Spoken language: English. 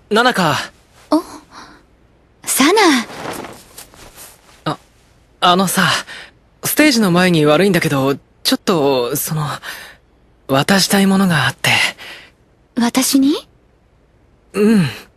ナナか。 お、サナ。 さ、ステージの前に悪いんだけど、ちょっと、渡したいものがあって。 私に？ うん。